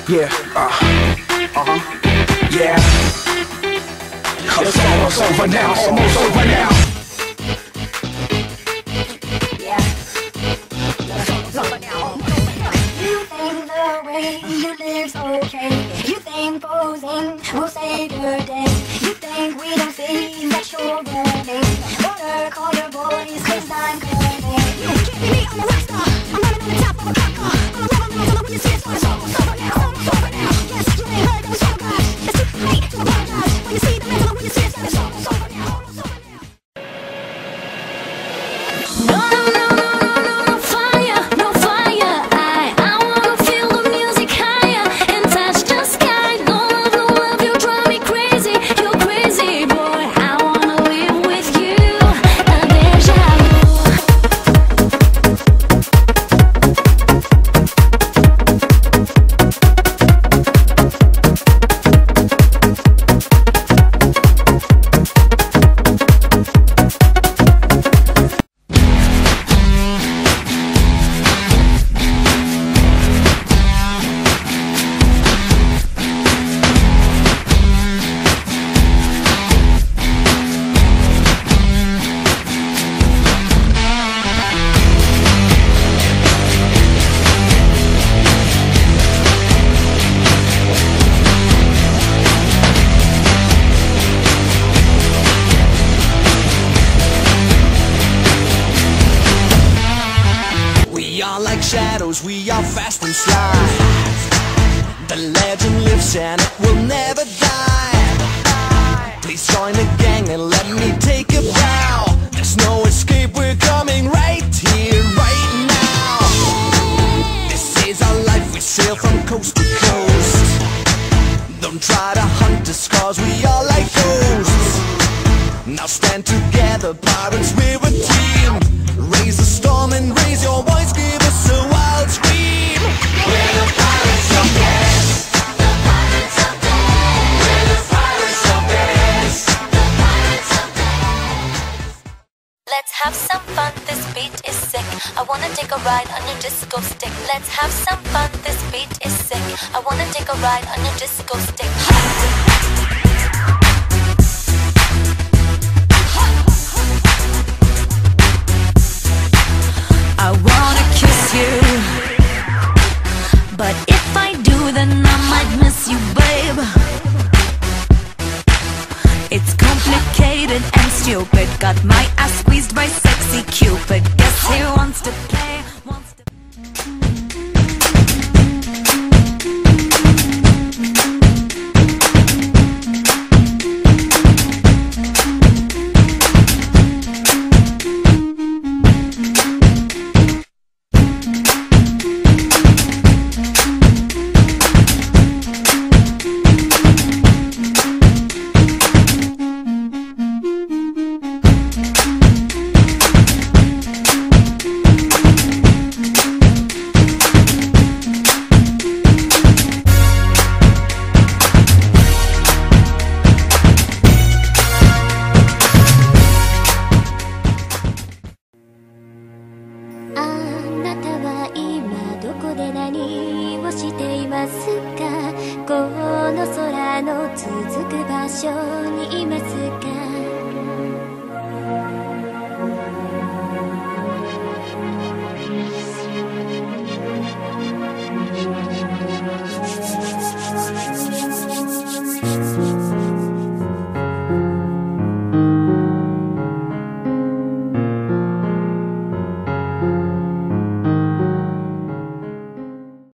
Yeah, yeah. It's almost over now, almost over now. Yeah, it's almost over now. You think the way you live's okay. You think posing will save your day. You think we don't see that you're burning. Better call your boys, 'cause I'm coming. You can't be me, I'm a rock star. I'm running on the top of a cop car. I'm a rebel, I'm when you see it's almost over now, almost over now. Yes, you ain't heard of the show, guys. It's too late to apologize. When you see the man, when you see it's almost over now, almost over now. No, no, no, no, no, no, no fire, no fire. I wanna feel the music higher and touch the sky. No love, you drive me crazy. You're crazy, boy. I wanna live with you. A deja vu. We are like shadows, we are fast and sly. The legend lives and it will never die. Please join the gang and let me take a bow. There's no escape, we're coming right here, right now. This is our life, we sail from coast to coast. Don't try to hunt us, 'cause we are like ghosts. Now stand together, pirates, we're a team. Raise the storm and raise your voice, give us a wild scream. We're the pirates of Gas. The pirates of Gas. We're the pirates of Gas. The pirates of Gas. Let's have some fun, this beat is sick. I wanna take a ride on your disco stick. Let's have some fun, this beat is sick. I wanna take a ride on your disco stick. I wanna kiss you, but if I do, then I might miss you, babe. It's complicated and stupid. Got my ass squeezed by sexy Cupid. Guess he wants to play, wants to...